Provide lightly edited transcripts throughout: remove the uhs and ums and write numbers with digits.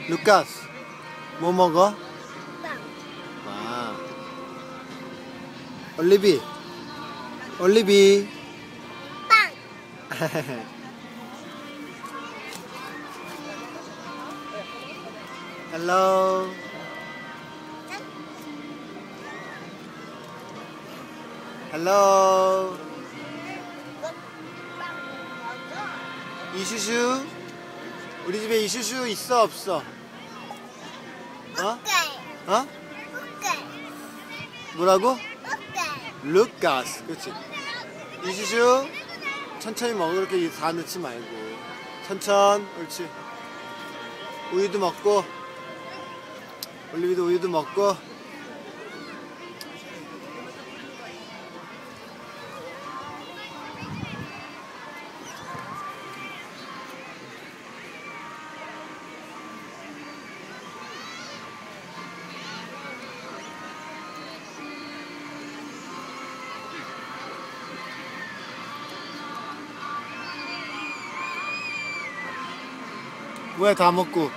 루카스, 뭐 먹어? 빵. 아. 올리비. 올리비. 빵. 헬로. 헬로. 이슈슈. 우리 집에 이슈슈 있어 없어? 어? 오케이. 어? 오케이. 뭐라고? 오케이. 루카스. 그렇지. 이슈슈. 천천히 먹어. 그렇게 다 넣지 말고. 천천. 옳지. 우유도 먹고. 올리비도 우유도 먹고. 뭐야 다 먹고.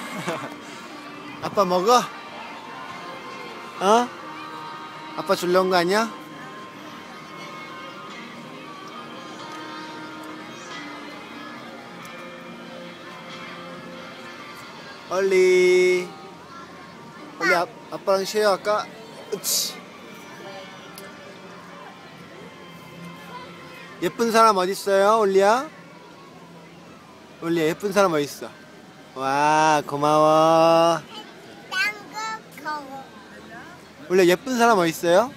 아빠 먹어? 어? 아빠 줄려온 거 아니야? 얼리 아빠랑 쉐어 할까? 으치. 예쁜 사람 어딨어요 올리야? 올리야 예쁜 사람 어딨어? 와 고마워. 원래 예쁜 사람 어딨어요?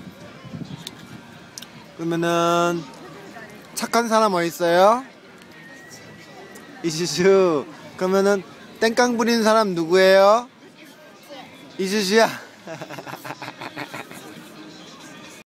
그러면은 착한 사람 어딨어요? 이슈슈. 그러면은 땡깡 부리는 사람 누구예요? 이슈슈야.